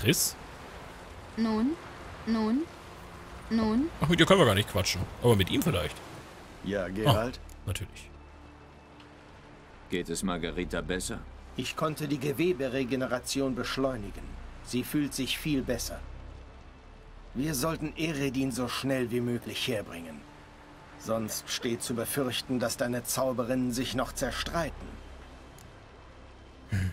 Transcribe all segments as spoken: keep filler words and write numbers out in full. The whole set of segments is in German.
Triss? Nun, nun, nun. Ach, mit dir können wir gar nicht quatschen. Aber mit ihm vielleicht. Ja, Geralt? Ah, natürlich. Geht es Margarita besser? Ich konnte die Geweberegeneration beschleunigen. Sie fühlt sich viel besser. Wir sollten Eredin so schnell wie möglich herbringen. Sonst steht zu befürchten, dass deine Zauberinnen sich noch zerstreiten. Hm.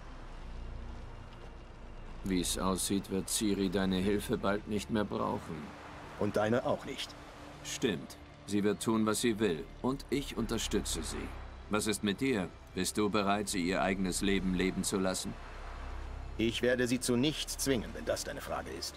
Wie es aussieht, wird Ciri deine Hilfe bald nicht mehr brauchen. Und deine auch nicht. Stimmt. Sie wird tun, was sie will. Und ich unterstütze sie. Was ist mit dir? Bist du bereit, sie ihr eigenes Leben leben zu lassen? Ich werde sie zu nichts zwingen, wenn das deine Frage ist.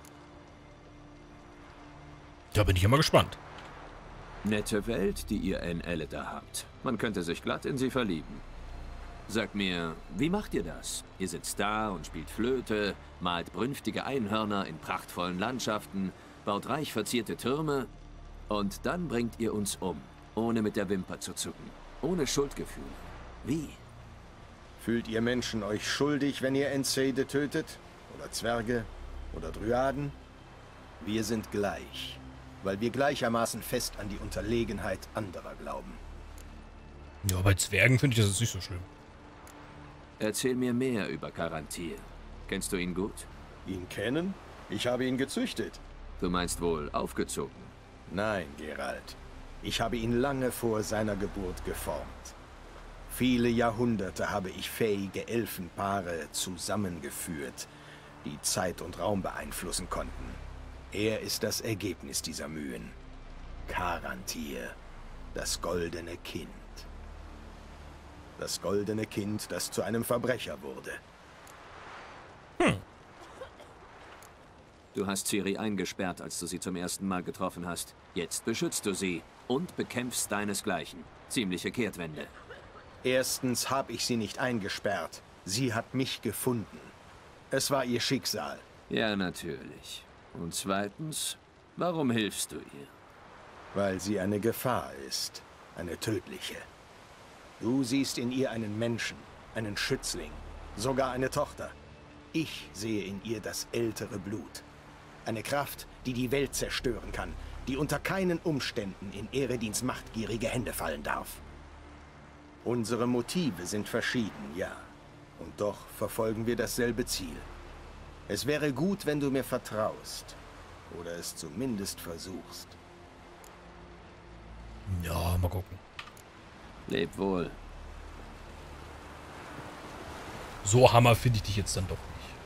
Da bin ich immer gespannt. Nette Welt, die ihr in Elida habt. Man könnte sich glatt in sie verlieben. Sag mir, wie macht ihr das? Ihr sitzt da und spielt Flöte, malt brünftige Einhörner in prachtvollen Landschaften, baut reich verzierte Türme und dann bringt ihr uns um, ohne mit der Wimper zu zucken, ohne Schuldgefühl. Wie? Fühlt ihr Menschen euch schuldig, wenn ihr Enseide tötet? Oder Zwerge? Oder Dryaden? Wir sind gleich, weil wir gleichermaßen fest an die Unterlegenheit anderer glauben. Ja, bei Zwergen finde ich das jetzt nicht so schlimm. Erzähl mir mehr über Karantir. Kennst du ihn gut? Ihn kennen? Ich habe ihn gezüchtet. Du meinst wohl aufgezogen? Nein, Geralt. Ich habe ihn lange vor seiner Geburt geformt. Viele Jahrhunderte habe ich fähige Elfenpaare zusammengeführt, die Zeit und Raum beeinflussen konnten. Er ist das Ergebnis dieser Mühen. Karantir, das goldene Kind. Das goldene Kind, das zu einem Verbrecher wurde. Hm. Du hast Ciri eingesperrt, als du sie zum ersten Mal getroffen hast. Jetzt beschützt du sie und bekämpfst deinesgleichen. Ziemliche Kehrtwende. Erstens habe ich sie nicht eingesperrt. Sie hat mich gefunden. Es war ihr Schicksal. Ja, natürlich. Und zweitens, warum hilfst du ihr? Weil sie eine Gefahr ist. Eine tödliche. Du siehst in ihr einen Menschen, einen Schützling, sogar eine Tochter. Ich sehe in ihr das ältere Blut. Eine Kraft, die die Welt zerstören kann, die unter keinen Umständen in Eredins machtgierige Hände fallen darf. Unsere Motive sind verschieden, ja. Und doch verfolgen wir dasselbe Ziel. Es wäre gut, wenn du mir vertraust. Oder es zumindest versuchst. Ja, mal gucken. Leb wohl. So Hammer finde ich dich jetzt dann doch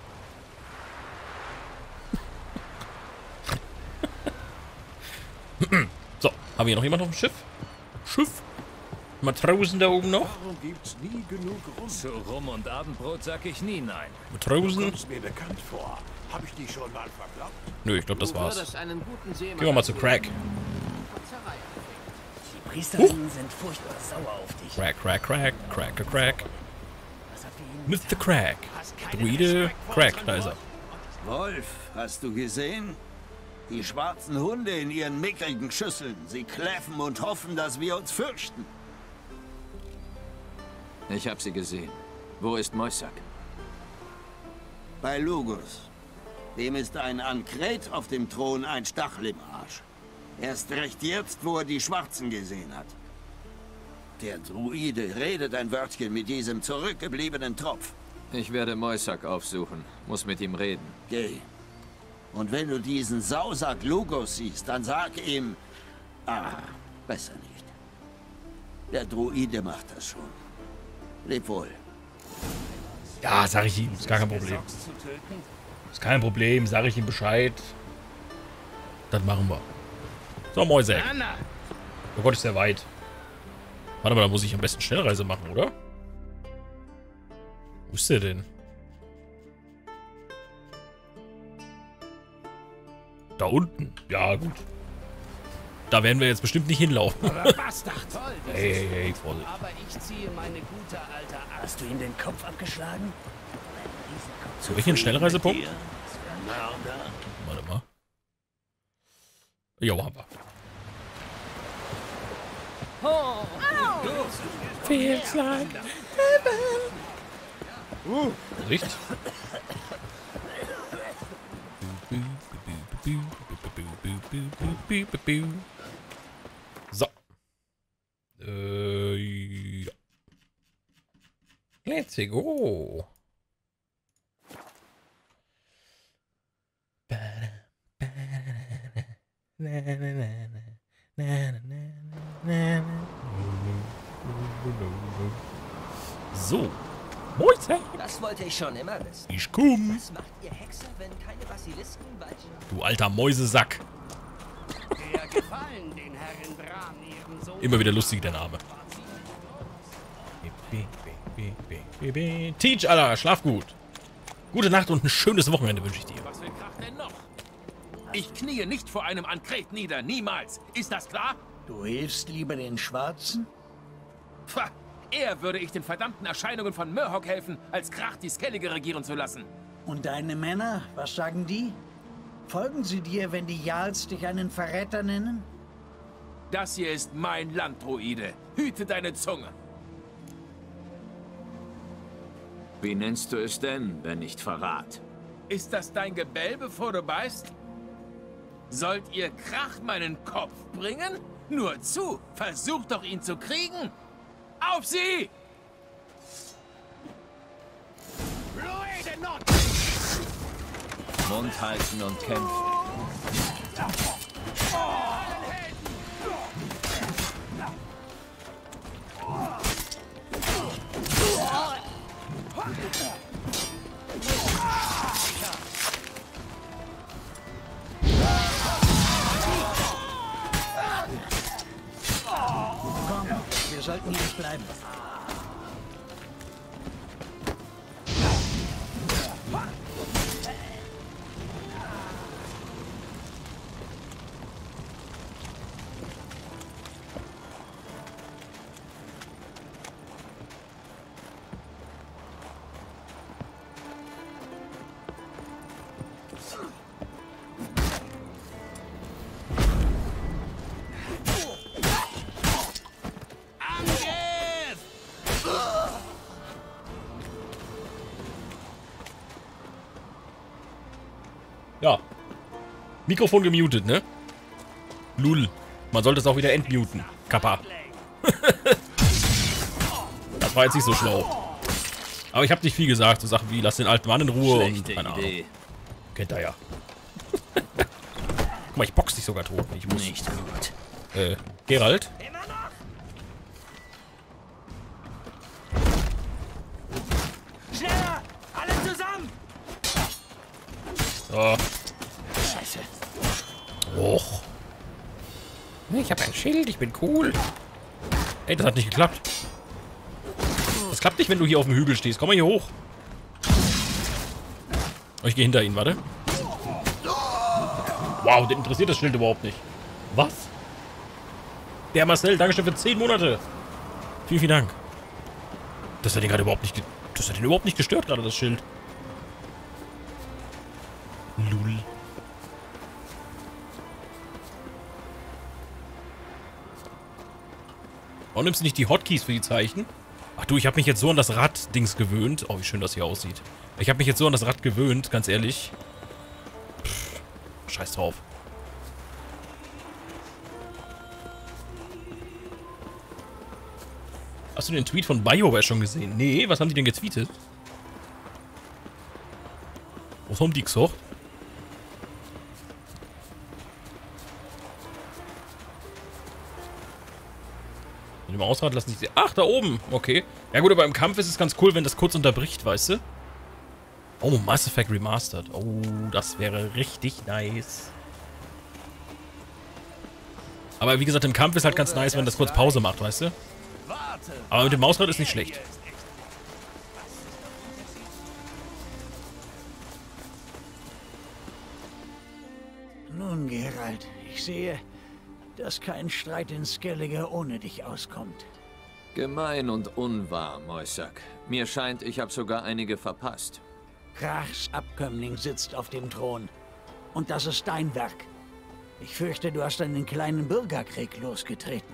nicht. So, haben wir hier noch jemand auf dem Schiff? Schiff? Matrosen da oben noch? Warum gibt's nie genug Rum? Zu Rum und Abendbrot sag ich nie nein. Matrosen? Du kommst mir bekannt vor. Hab ich dich schon mal verklappt? Nö, ich glaube, das war's. Gehen wir mal zu Crack. Die Priesterinnen uh. sind furchtbar sauer auf dich. Crack, Crack, Crack, Crack, Crack. Mister Crack. Druide, Crack, da ist er. Wolf, hast du gesehen? Die schwarzen Hunde in ihren mickrigen Schüsseln. Sie kläffen und hoffen, dass wir uns fürchten. Ich habe sie gesehen. Wo ist Moisak? Bei Lugus. Dem ist ein Ankret auf dem Thron ein Stachel im Arsch. Erst recht jetzt, wo er die Schwarzen gesehen hat. Der Druide redet ein Wörtchen mit diesem zurückgebliebenen Tropf. Ich werde Moisak aufsuchen. Muss mit ihm reden. Geh. Und wenn du diesen Sausack Lugus siehst, dann sag ihm... Ah, besser nicht. Der Druide macht das schon. Leb wohl. Ja, sag ich ihm. Ist gar kein Problem. Ist kein Problem. Sag ich ihm Bescheid. Das machen wir. So, Moisak. Oh Gott, ist der weit. Warte mal, da muss ich am besten Schnellreise machen, oder? Wo ist der denn? Da unten. Ja, gut. Da werden wir jetzt bestimmt nicht hinlaufen. Aber Bastard! Hey, hey, hey, Vorsicht. Aber ich ziehe meine gute alte Art. Hast du ihm den Kopf abgeschlagen? Soll ich einen Schnellreisepunkt? Warte mal. Jo, haben wir. Oh, Feels like heaven. Uh, Vorsicht. So. Äh, ja. Let's go. So. Mäuse. Das wollte ich schon immer wissen. Ich komm. Was macht ihr Hexer, wenn keine Basilisken bald... Du alter Mäusesack. Der gefallen den Herren Bran, ihrem Sohn. Immer wieder lustig, der Name. Teach, Alter, schlaf gut. Gute Nacht und ein schönes Wochenende wünsche ich dir. Was will Krach denn noch? Ich kniee nicht vor einem Ankret nieder, niemals. Ist das klar? Du hilfst lieber den Schwarzen? Pfah, eher würde ich den verdammten Erscheinungen von Murhog helfen, als Krach die Skellige regieren zu lassen. Und deine Männer, was sagen die? Folgen sie dir, wenn die Jarls dich einen Verräter nennen? Das hier ist mein Land, Druide. Hüte deine Zunge. Wie nennst du es denn, wenn nicht Verrat? Ist das dein Gebell, bevor du beißt? Sollt ihr Krach meinen Kopf bringen? Nur zu, versucht doch ihn zu kriegen. Auf sie! Mund halten und kämpfen. Komm, wir sollten hier nicht bleiben. Ja. Mikrofon gemutet, ne? Lull. Man sollte es auch wieder entmuten. Kappa. Das war jetzt nicht so schlau. Aber ich habe nicht viel gesagt. So Sachen wie, lass den alten Mann in Ruhe Schlechte und keine Ahnung. Idee. Kennt er ja. Guck mal, ich box dich sogar tot. Ich muss. Nicht gut. Äh, Geralt? Immer noch! Schneller! Alle zusammen! So. Scheiße. Och. Ich habe ein Schild, ich bin cool. Ey, das hat nicht geklappt. Das klappt nicht, wenn du hier auf dem Hügel stehst. Komm mal hier hoch. Oh, ich gehe hinter ihn, warte. Wow, den interessiert das Schild überhaupt nicht. Was? Der Marcel, Dankeschön für zehn Monate. Vielen, vielen Dank. Das hat ihn gerade überhaupt nicht... ge- Das hat ihn überhaupt nicht gestört, gerade das Schild. Lul. Warum nimmst du nicht die Hotkeys für die Zeichen? Ach du, ich habe mich jetzt so an das Rad-Dings gewöhnt. Oh, wie schön das hier aussieht. Ich habe mich jetzt so an das Rad gewöhnt, ganz ehrlich. Pff, scheiß drauf. Hast du den Tweet von BioWare schon gesehen? Nee, was haben die denn getweetet? Was haben die gesagt? Mit dem Ausrad lassen sich... Ach, da oben. Okay. Ja gut, aber im Kampf ist es ganz cool, wenn das kurz unterbricht, weißt du? Oh, Mass Effect Remastered. Oh, das wäre richtig nice. Aber wie gesagt, im Kampf ist halt ganz nice, wenn das kurz Pause macht, weißt du? Aber mit dem Mausrad ist nicht schlecht. Nun, Geralt, ich sehe, dass kein Streit in Skellige ohne dich auskommt. Gemein und unwahr, Moisak. Mir scheint, ich habe sogar einige verpasst. Krachs Abkömmling sitzt auf dem Thron. Und das ist dein Werk. Ich fürchte, du hast einen kleinen Bürgerkrieg losgetreten.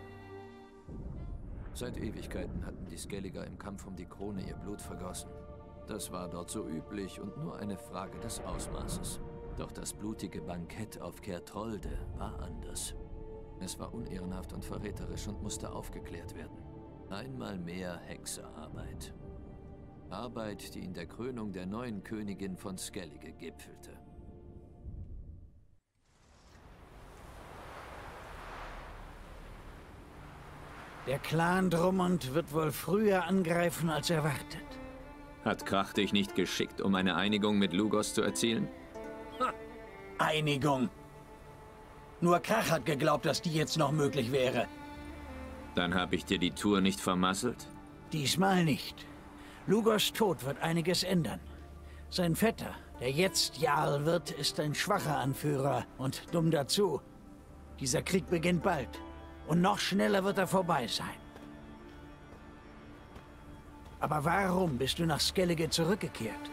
Seit Ewigkeiten hatten die Skelliger im Kampf um die Krone ihr Blut vergossen. Das war dort so üblich und nur eine Frage des Ausmaßes. Doch das blutige Bankett auf Kertrolde war anders. Es war unehrenhaft und verräterisch und musste aufgeklärt werden. Einmal mehr Hexerarbeit. Arbeit, die in der Krönung der neuen Königin von Skellige gipfelte. Der Clan Drummond wird wohl früher angreifen als erwartet. Hat Krach dich nicht geschickt, um eine Einigung mit Lugos zu erzielen? Einigung. Nur Krach hat geglaubt, dass die jetzt noch möglich wäre. Dann habe ich dir die Tour nicht vermasselt? Diesmal nicht. Lugos Tod wird einiges ändern. Sein Vetter, der jetzt Jarl wird, ist ein schwacher Anführer und dumm dazu. Dieser Krieg beginnt bald. Und noch schneller wird er vorbei sein. Aber warum bist du nach Skellige zurückgekehrt?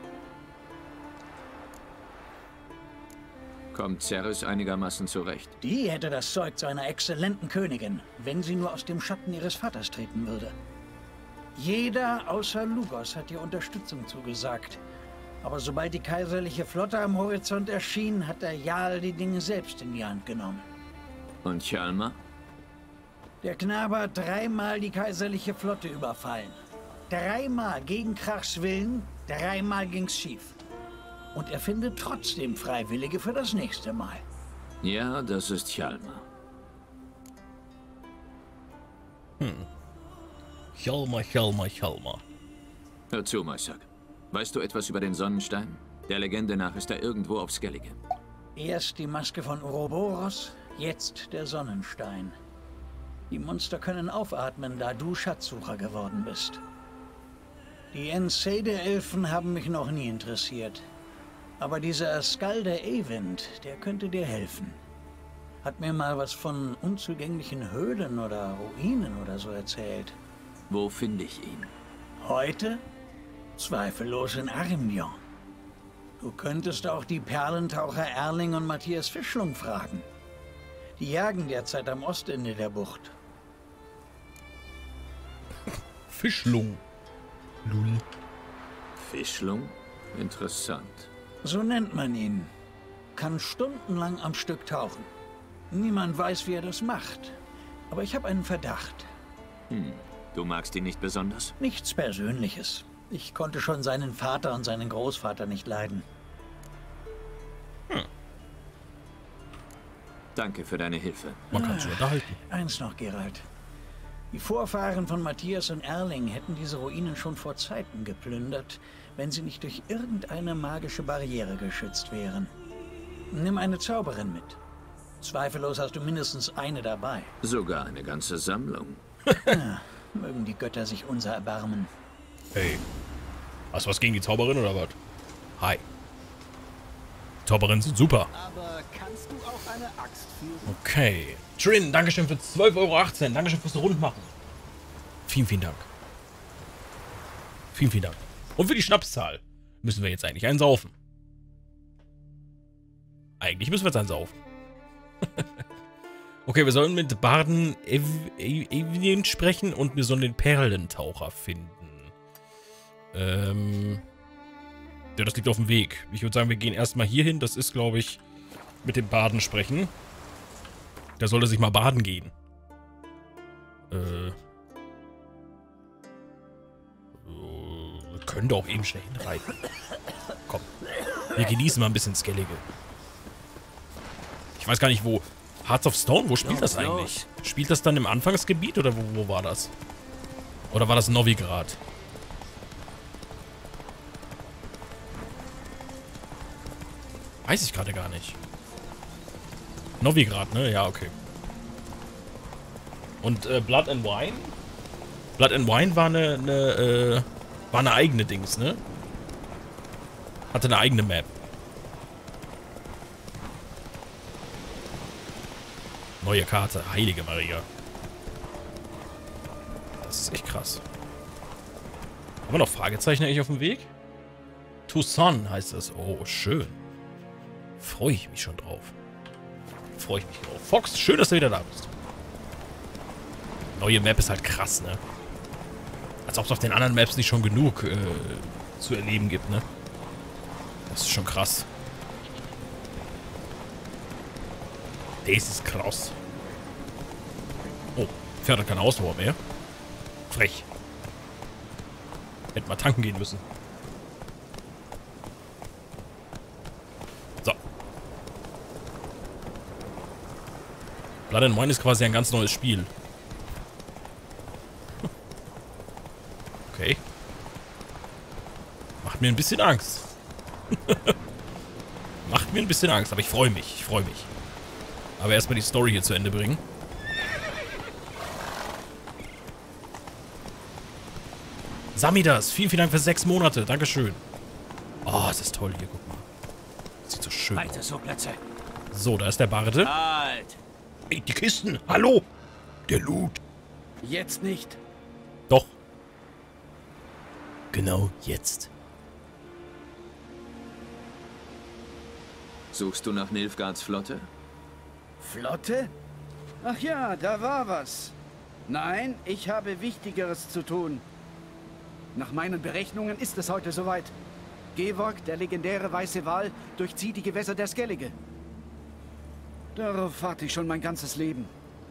Kommt Cerys einigermaßen zurecht? Die hätte das Zeug zu einer exzellenten Königin, wenn sie nur aus dem Schatten ihres Vaters treten würde. Jeder außer Lugos hat ihr Unterstützung zugesagt. Aber sobald die kaiserliche Flotte am Horizont erschien, hat der Jarl die Dinge selbst in die Hand genommen. Und Hjalmar? Der Knabe hat dreimal die kaiserliche Flotte überfallen. Dreimal gegen Krachs Willen, dreimal ging's schief. Und er findet trotzdem Freiwillige für das nächste Mal. Ja, das ist Hjalmar. Hm. Hjalmar, Hjalmar, Hjalmar. Hör zu, Maisak. Weißt du etwas über den Sonnenstein? Der Legende nach ist er irgendwo auf Skellige. Erst die Maske von Ouroboros, jetzt der Sonnenstein. Die Monster können aufatmen, da du Schatzsucher geworden bist. Die Enseide-Elfen haben mich noch nie interessiert. Aber dieser Skalde Eyvind, der könnte dir helfen. Hat mir mal was von unzugänglichen Höhlen oder Ruinen oder so erzählt. Wo finde ich ihn? Heute? Zweifellos in Arimion. Du könntest auch die Perlentaucher Erling und Matthias Fischlung fragen. Die jagen derzeit am Ostende der Bucht. Fischlung. Lul. Fischlung? Interessant. So nennt man ihn. Kann stundenlang am Stück tauchen. Niemand weiß, wie er das macht. Aber ich habe einen Verdacht. Hm. Du magst ihn nicht besonders? Nichts Persönliches. Ich konnte schon seinen Vater und seinen Großvater nicht leiden. Hm. Danke für deine Hilfe. Man kann sich unterhalten. Eins noch, Geralt. Die Vorfahren von Matthias und Erling hätten diese Ruinen schon vor Zeiten geplündert, wenn sie nicht durch irgendeine magische Barriere geschützt wären. Nimm eine Zauberin mit. Zweifellos hast du mindestens eine dabei. Sogar eine ganze Sammlung. Ja, mögen die Götter sich unser erbarmen. Hey. Hast du was gegen die Zauberin oder was? Hi. Zauberin sind super. Aber kannst du auch eine Axt führen? Okay. Trin, Dankeschön für zwölf Euro achtzehn. Dankeschön fürs Rundmachen. Vielen, vielen Dank. Vielen, vielen Dank. Und für die Schnapszahl müssen wir jetzt eigentlich einen saufen. Eigentlich müssen wir jetzt einen saufen. Okay, wir sollen mit Barden Ev Ev Evian sprechen und wir sollen den Perlentaucher finden. Ähm... Ja, das liegt auf dem Weg. Ich würde sagen, wir gehen erstmal hier hin. Das ist, glaube ich, mit dem Baden sprechen. Da sollte sich mal baden gehen. Äh. Wir können doch eben schnell hinreiten. Komm. Wir genießen mal ein bisschen Skellige. Ich weiß gar nicht, wo. Hearts of Stone, wo spielt das eigentlich? Spielt das dann im Anfangsgebiet oder wo, wo war das? Oder war das Novigrad? Weiß ich gerade gar nicht. Novigrad, ne? Ja, okay. Und äh, Blood and Wine? Blood and Wine war eine, eine, äh, war eine eigene Dings, ne? Hatte eine eigene Map. Neue Karte, heilige Maria. Das ist echt krass. Haben wir noch Fragezeichen eigentlich auf dem Weg? Tucson heißt das. Oh, schön. Freue ich mich schon drauf. Freue ich mich drauf. Fox, schön, dass du wieder da bist. Neue Map ist halt krass, ne? Als ob es auf den anderen Maps nicht schon genug äh, zu erleben gibt, ne? Das ist schon krass. Das ist krass. Oh, Pferd hat keine Ausdauer mehr. Frech. Hätte mal tanken gehen müssen. So. Blood and Wine ist quasi ein ganz neues Spiel. Okay. Macht mir ein bisschen Angst. Macht mir ein bisschen Angst, aber ich freue mich. Ich freue mich. Aber erstmal die Story hier zu Ende bringen. Samidas, vielen, vielen Dank für sechs Monate. Dankeschön. Oh, es ist toll hier, guck mal. Sieht so schön aus. Weiter so, Plätze. So, da ist der Barde. Halt! Ey, die Kisten. Hallo. Der Loot. Jetzt nicht. Doch. Genau jetzt. Suchst du nach Nilfgaards Flotte? Flotte? Ach ja, da war was. Nein, ich habe Wichtigeres zu tun. Nach meinen Berechnungen ist es heute soweit. Gevorg, der legendäre weiße Wal, durchzieht die Gewässer der Skellige. Darauf warte ich schon mein ganzes Leben.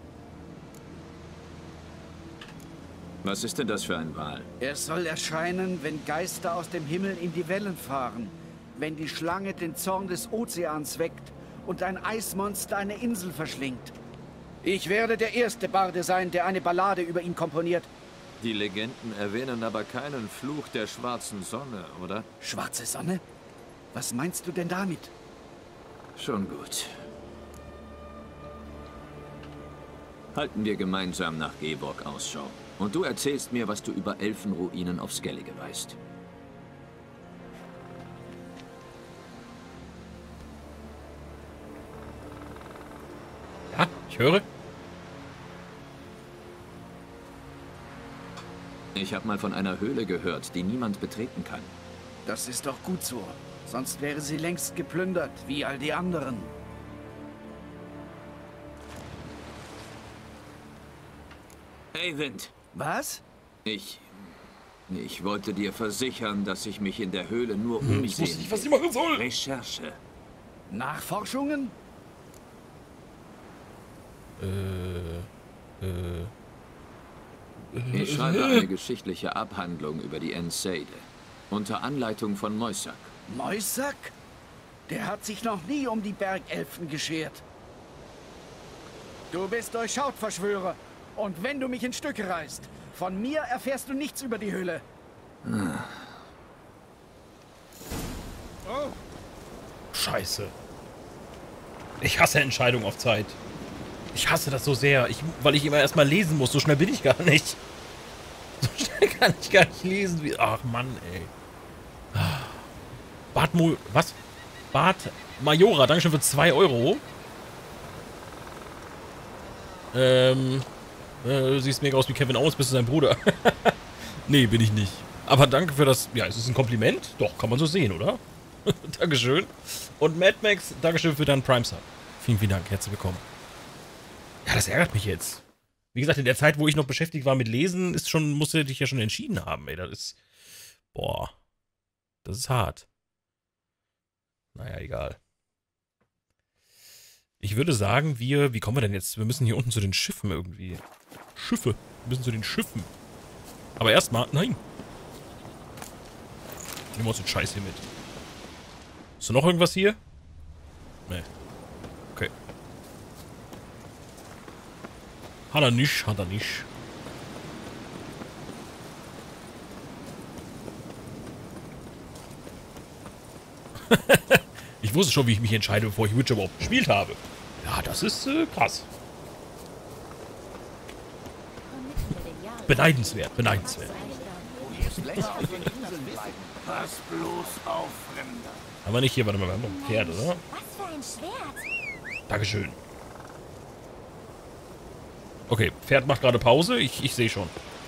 Was ist denn das für ein Wal? Er soll erscheinen, wenn Geister aus dem Himmel in die Wellen fahren. Wenn die Schlange den Zorn des Ozeans weckt und ein Eismonster eine Insel verschlingt. Ich werde der erste Barde sein, der eine Ballade über ihn komponiert. Die Legenden erwähnen aber keinen Fluch der schwarzen Sonne, oder? Schwarze Sonne? Was meinst du denn damit? Schon gut. Halten wir gemeinsam nach Gevorg Ausschau. Und du erzählst mir, was du über Elfenruinen auf Skellige weißt. Ja, ich höre. Ich habe mal von einer Höhle gehört, die niemand betreten kann. Das ist doch gut so. Sonst wäre sie längst geplündert, wie all die anderen. Hey, Wind. Was? Ich... Ich wollte dir versichern, dass ich mich in der Höhle nur umsehen Ich wusste nicht, was ich will. machen soll. Recherche. Nachforschungen? Äh... Äh... Ich schreibe eine geschichtliche Abhandlung über die Enseide. Unter Anleitung von Moisak. Moisak? Der hat sich noch nie um die Bergelfen geschert. Du bist Durchschaut-Verschwörer. Und wenn du mich in Stücke reißt, von mir erfährst du nichts über die Höhle. Ah. Oh. Scheiße. Ich hasse Entscheidungen auf Zeit. Ich hasse das so sehr, ich, weil ich immer erstmal lesen muss. So schnell bin ich gar nicht. So schnell kann ich gar nicht lesen. Wie, ach Mann, ey. Bad Mo... Was? Bad Majora, dankeschön für zwei Euro. Ähm... Äh, du siehst mega aus wie Kevin Owens, bist du sein Bruder? Nee, bin ich nicht. Aber danke für das... Ja, ist es ein Kompliment? Doch, kann man so sehen, oder? Dankeschön. Und Mad Max, dankeschön für deinen Prime-Sub. Vielen, vielen Dank, herzlich willkommen. Ja, das ärgert mich jetzt. Wie gesagt, in der Zeit, wo ich noch beschäftigt war mit Lesen, ist schon, musste ich dich ja schon entschieden haben, ey. Das ist... Boah. Das ist hart. Naja, egal. Ich würde sagen, wir... Wie kommen wir denn jetzt? Wir müssen hier unten zu den Schiffen irgendwie. Schiffe. Wir müssen zu den Schiffen. Aber erstmal... Nein. Nehmen wir uns den Scheiß hier mit. Ist da noch irgendwas hier? Nee. Okay. Hat er nicht, hat er nicht. Ich wusste schon, wie ich mich entscheide, bevor ich Witcher überhaupt gespielt habe. Ja, das ist äh, krass. Beneidenswert, beneidenswert. Pass bloß auf, Fremder. Aber nicht hier, warte mal, wir haben noch ein Pferd, oder? Was für ein Schwert. Dankeschön. Okay, Pferd macht gerade Pause. Ich, ich sehe schon.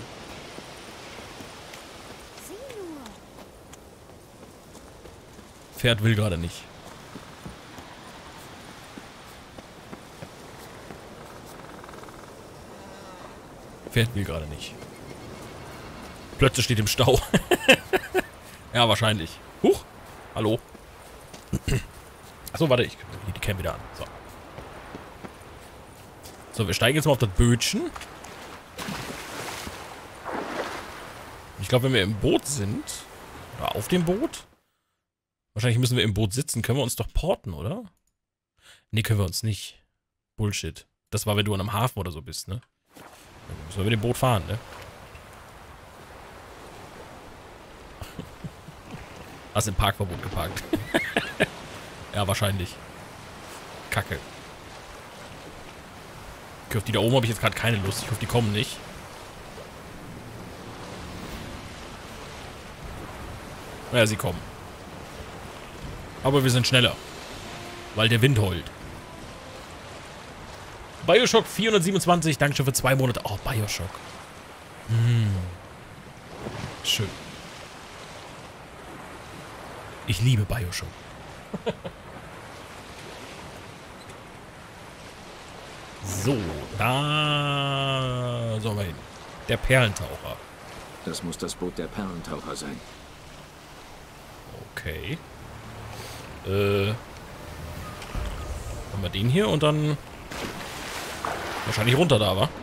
Sieh nur. Pferd will gerade nicht. Pferd will gerade nicht. Plötzlich steht im Stau. Ja, wahrscheinlich. Huch. Hallo. Achso, warte, ich die Cam wieder an. So. So, wir steigen jetzt mal auf das Bötchen. Ich glaube, wenn wir im Boot sind, oder auf dem Boot, wahrscheinlich müssen wir im Boot sitzen, können wir uns doch porten, oder? Nee, können wir uns nicht. Bullshit. Das war, wenn du an einem Hafen oder so bist, ne? Dann müssen wir mit dem Boot fahren, ne? Hast im Parkverbot geparkt. Ja, wahrscheinlich. Kacke. Okay, auf die da oben habe ich jetzt gerade keine Lust. Ich hoffe, die kommen nicht. Naja, sie kommen. Aber wir sind schneller. Weil der Wind heult. Bioshock vierhundertsiebenundzwanzig, Dankeschön für zwei Monate. Oh, Bioshock. Hm. Schön. Ich liebe Bioshock. So, da sollen wir hin. Der Perlentaucher. Das muss das Boot der Perlentaucher sein. Okay. Äh. Haben wir den hier und dann wahrscheinlich runter da, wa?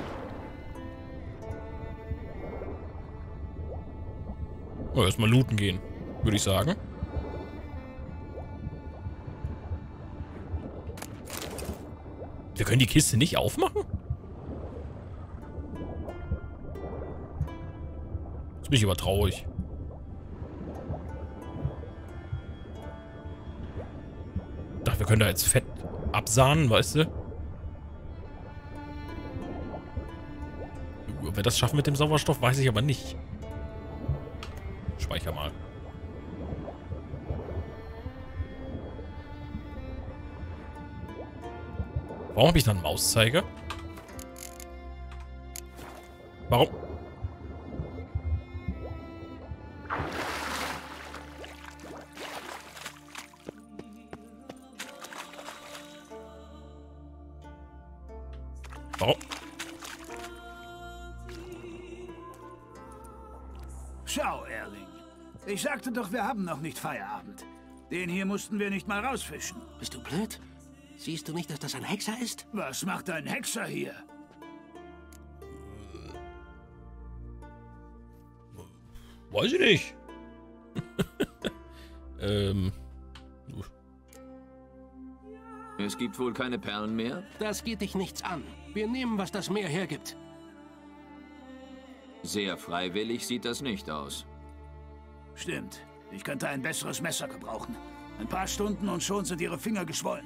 Oh, erstmal looten gehen, würde ich sagen. Wir können die Kiste nicht aufmachen? Jetzt bin ich aber traurig. Ich dachte, wir können da jetzt Fett absahnen, weißt du? Ob wir das schaffen mit dem Sauerstoff, weiß ich aber nicht. Speicher mal. Warum habe ich dann einen Mauszeiger? Warum? Warum? Schau, Erling. Ich sagte doch, wir haben noch nicht Feierabend. Den hier mussten wir nicht mal rausfischen. Bist du blöd? Siehst du nicht, dass das ein Hexer ist? Was macht ein Hexer hier? Weiß ich nicht. ähm. Es gibt wohl keine Perlen mehr? Das geht dich nichts an. Wir nehmen, was das Meer hergibt. Sehr freiwillig sieht das nicht aus. Stimmt. Ich könnte ein besseres Messer gebrauchen. Ein paar Stunden und schon sind ihre Finger geschwollen.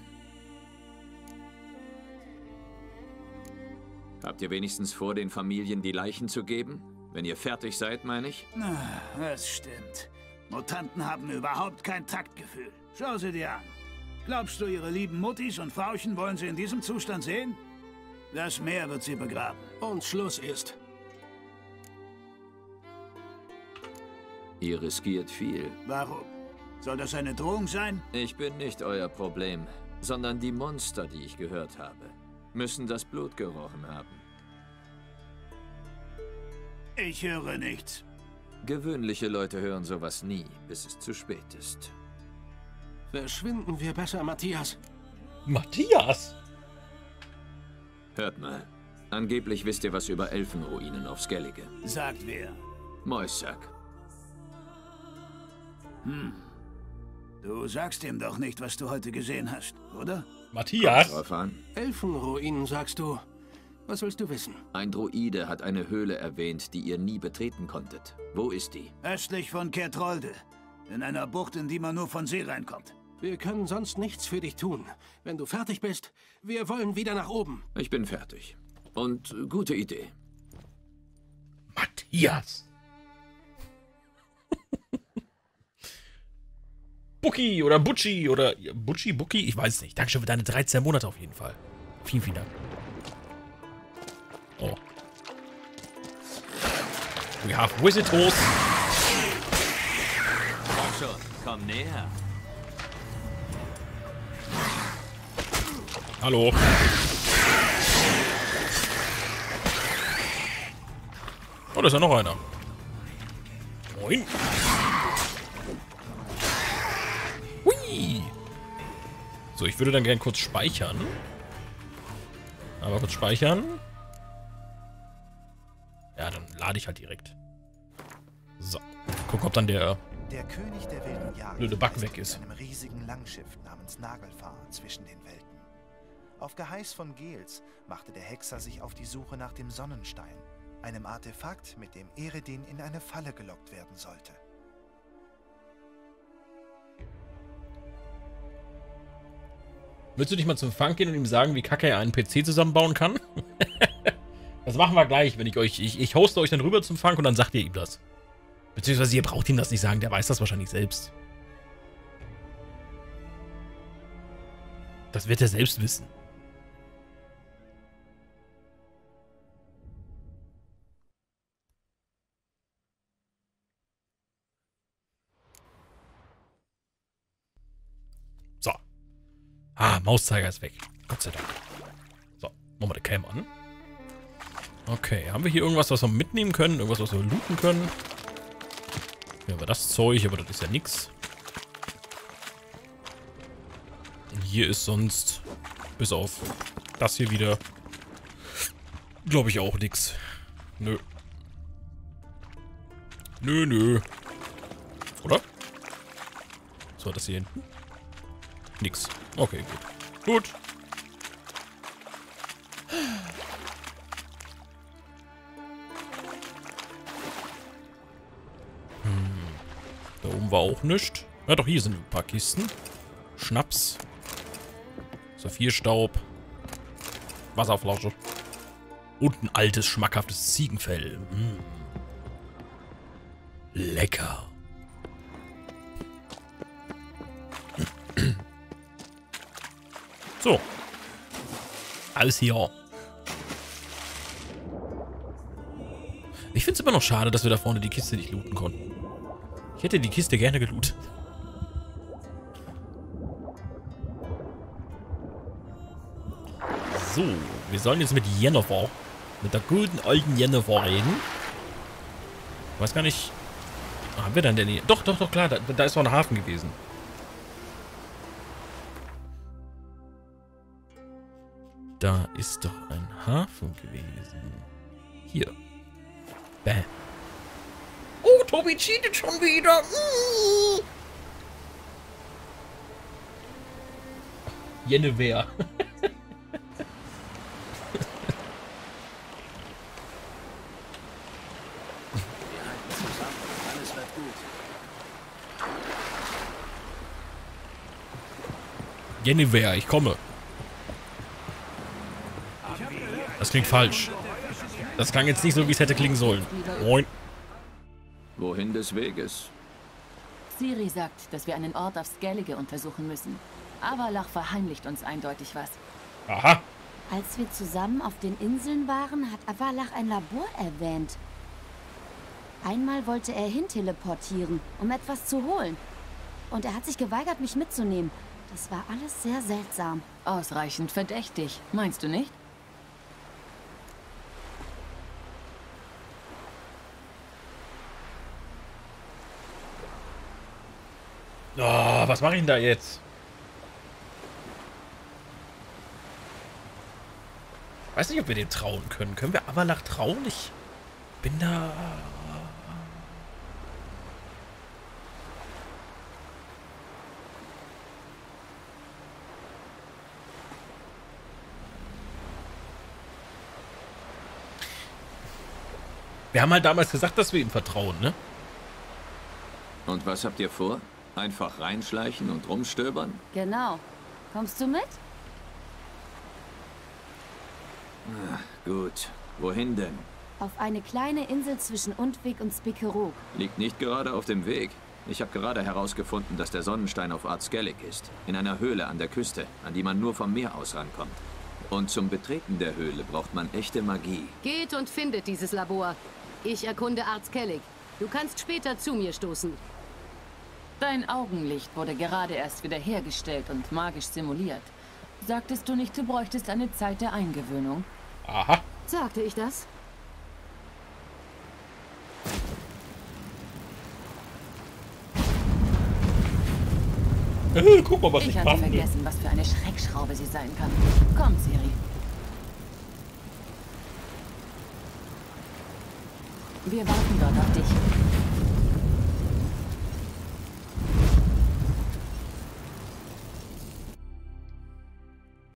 Habt ihr wenigstens vor, den Familien die Leichen zu geben? Wenn ihr fertig seid, meine ich? Ah, es stimmt. Mutanten haben überhaupt kein Taktgefühl. Schau sie dir an. Glaubst du, ihre lieben Muttis und Frauchen wollen sie in diesem Zustand sehen? Das Meer wird sie begraben. Und Schluss ist. Ihr riskiert viel. Warum? Soll das eine Drohung sein? Ich bin nicht euer Problem, sondern die Monster, die ich gehört habe, müssen das Blut gerochen haben. Ich höre nichts. Gewöhnliche Leute hören sowas nie, bis es zu spät ist. Verschwinden wir besser, Matthias. Matthias? Hört mal. Angeblich wisst ihr was über Elfenruinen auf Skellige. Sagt wer? Moissack. Hm. Du sagst ihm doch nicht, was du heute gesehen hast, oder? Matthias? Kommt drauf an. Elfenruinen, sagst du. Was willst du wissen? Ein Druide hat eine Höhle erwähnt, die ihr nie betreten konntet. Wo ist die? Östlich von Kertrolde. In einer Bucht, in die man nur von See reinkommt. Wir können sonst nichts für dich tun. Wenn du fertig bist, wir wollen wieder nach oben. Ich bin fertig. Und äh, gute Idee. Matthias. Bucky oder Butchi oder Butchi, Bucky, ich weiß es nicht. Dankeschön für deine dreizehn Monate auf jeden Fall. Vielen, vielen Dank. Oh. We have visitors. Komm schon, komm näher. Hallo. Oh, da ist ja noch einer. Moin. Hui. So, ich würde dann gern kurz speichern. Aber kurz speichern. Ja, dann lade ich halt direkt. So. Guck, ob dann der, der König der wilden Jagd blöde Bug weg ist. Mit einem riesigen Langschiff namens Nagelfahr zwischen den Welten. Auf Geheiß von Gels machte der Hexer sich auf die Suche nach dem Sonnenstein, einem Artefakt, mit dem Eredin in eine Falle gelockt werden sollte. Willst du nicht mal zum Funk gehen und ihm sagen, wie kacke er einen P C zusammenbauen kann? Das machen wir gleich, wenn ich euch... Ich, ich hoste euch dann rüber zum Funk und dann sagt ihr ihm das. Beziehungsweise ihr braucht ihm das nicht sagen, der weiß das wahrscheinlich selbst. Das wird er selbst wissen. So. Ah, Mauszeiger ist weg. Gott sei Dank. So, machen wir die Cam an. Okay, haben wir hier irgendwas, was wir mitnehmen können? Irgendwas, was wir looten können? Hier haben wir das Zeug, aber das ist ja nix. Und hier ist sonst, bis auf das hier wieder, glaube ich auch nix. Nö. Nö, nö. Oder? So, das hier hinten? Nix. Okay, gut. Gut. Hm. Da oben war auch nichts. Ja, doch, hier sind ein paar Kisten. Schnaps. Saphirstaub. Wasserflasche. Und ein altes, schmackhaftes Ziegenfell. Hm. Lecker. So. Alles hier. Ich finde es immer noch schade, dass wir da vorne die Kiste nicht looten konnten. Ich hätte die Kiste gerne gelootet. So, wir sollen jetzt mit Jennifer, mit der guten alten Jennifer reden. Ich weiß gar nicht... Haben wir dann denn... Doch, doch, doch, klar, da, da ist doch ein Hafen gewesen. Da ist doch ein Hafen gewesen. Hier. Bäh. Oh, Tobi cheatet schon wieder. Mm. Jennewehr. Jennewehr, ich komme. Das klingt falsch. Das klang jetzt nicht so, wie es hätte klingen sollen. Moin. Wohin des Weges? Ciri sagt, dass wir einen Ort auf Skellige untersuchen müssen. Avalach verheimlicht uns eindeutig was. Aha. Als wir zusammen auf den Inseln waren, hat Avalach ein Labor erwähnt. Einmal wollte er hinteleportieren, um etwas zu holen. Und er hat sich geweigert, mich mitzunehmen. Das war alles sehr seltsam. Ausreichend verdächtig, meinst du nicht? Oh, was mache ich denn da jetzt? Weiß nicht, ob wir dem trauen können. Können wir Avalach trauen? Ich bin da... Wir haben halt damals gesagt, dass wir ihm vertrauen, ne? Und was habt ihr vor? Einfach reinschleichen und rumstöbern? Genau. Kommst du mit? Ach, gut. Wohin denn? Auf eine kleine Insel zwischen Undvik und Spikerok. Liegt nicht gerade auf dem Weg. Ich habe gerade herausgefunden, dass der Sonnenstein auf Art Skellig ist. In einer Höhle an der Küste, an die man nur vom Meer aus rankommt. Und zum Betreten der Höhle braucht man echte Magie. Geht und findet dieses Labor. Ich erkunde Art Skellig. Du kannst später zu mir stoßen. Dein Augenlicht wurde gerade erst wiederhergestellt und magisch simuliert. Sagtest du nicht, du bräuchtest eine Zeit der Eingewöhnung? Aha. Sagte ich das? Äh, guck mal, was ich, ich ich hatte vergessen, was für eine Schreckschraube sie sein kann. Komm, Ciri. Wir warten dort auf dich.